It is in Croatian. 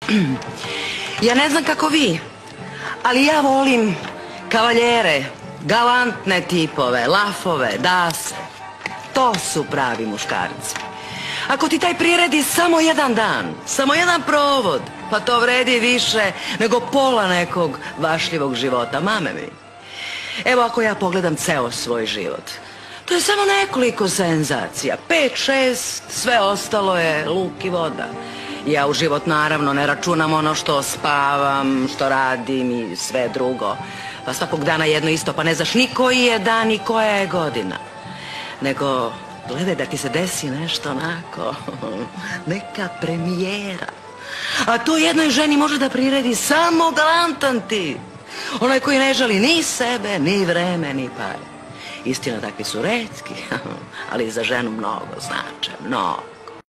Ja ne znam kako vi, ali ja volim kavaljere, galantne tipove, lafove, dase. To su pravi muškarci. Ako ti taj priredi samo jedan dan, samo jedan provod, pa to vredi više nego pola nekog vašljivog života, mame mi. Evo ako ja pogledam ceo svoj život, to je samo nekoliko senzacija, 5, 6, sve ostalo je luk i voda. Ja u život naravno ne računam ono što spavam, što radim i sve drugo. Pa svakog dana jedno isto, pa ne znaš ni koji je dan ni koja je godina. Nego gledaj da ti se desi nešto onako, neka premijera. A to jednoj ženi može da priredi samo galantan tip. Onaj koji ne žali ni sebe, ni vreme, ni pare. Istina, takvi su retki, ali za ženu mnogo znače, mnogo.